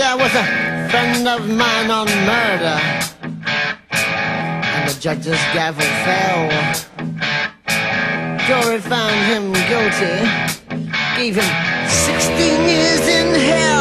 there was a friend of mine on murder, and the judge's gavel fell. Jury found him guilty, gave him 16 years in hell.